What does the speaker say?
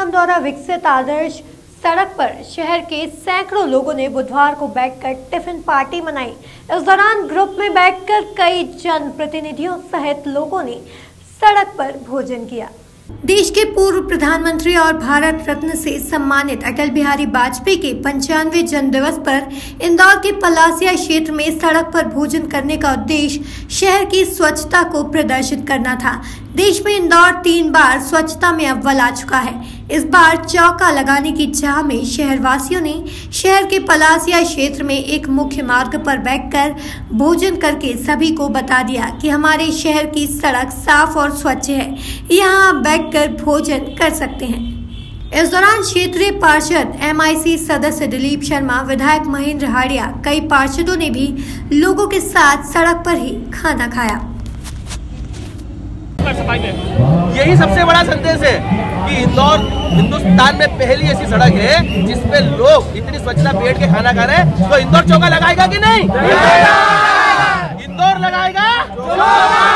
नाम द्वारा विकसित आदर्श सड़क पर शहर के सैकड़ों लोगों ने बुधवार को बैठकर टिफिन पार्टी मनाई। इस दौरान ग्रुप में बैठकर कई जनप्रतिनिधियों सहित लोगों ने सड़क पर भोजन किया। देश के पूर्व प्रधानमंत्री और भारत रत्न से सम्मानित अटल बिहारी वाजपेयी के 95वें जन्म दिवस पर इंदौर के पलासिया क्षेत्र में सड़क पर भोजन करने का उद्देश्य शहर की स्वच्छता को प्रदर्शित करना था। देश में इंदौर 3 बार स्वच्छता में अव्वल आ चुका है। इस बार चौका लगाने की चाह में शहरवासियों ने शहर के पलासिया क्षेत्र में एक मुख्य मार्ग पर बैठकर भोजन करके सभी को बता दिया कि हमारे शहर की सड़क साफ और स्वच्छ है, यहाँ आप बैठकर भोजन कर सकते हैं। इस दौरान क्षेत्रीय पार्षद MIC सदस्य दिलीप शर्मा, विधायक महेंद्र हाड़िया, कई पार्षदों ने भी लोगों के साथ सड़क पर ही खाना खाया। यही सबसे बड़ा संदेश है कि इंदौर हिंदुस्तान में पहली ऐसी सड़क है जिसपे लोग इतनी स्वच्छता बैठ के खाना खा रहे हैं। तो इंदौर चौका लगाएगा कि नहीं? इंदौर लगाएगा।